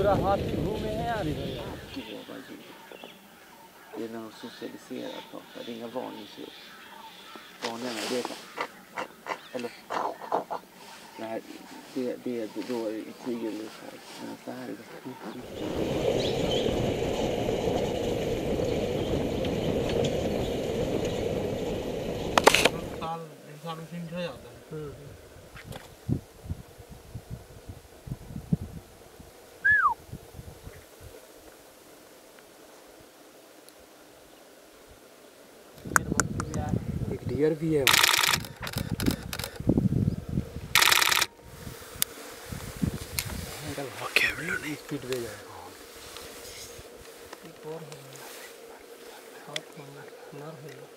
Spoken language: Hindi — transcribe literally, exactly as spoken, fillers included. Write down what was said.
पूरा हाथ घूमे हैं यार इधर यार. Det är när de socialiserar pratar, det är inga varningsljus. Varningarna, det är eller nej, det, det, det då är det i tiger eller så. Men det här är ganska uttryckt. इंसान उसी में जाता है. एक डियर भी है. ओके नहीं स्पीड पे जाए. एक और है हाथ में नर है.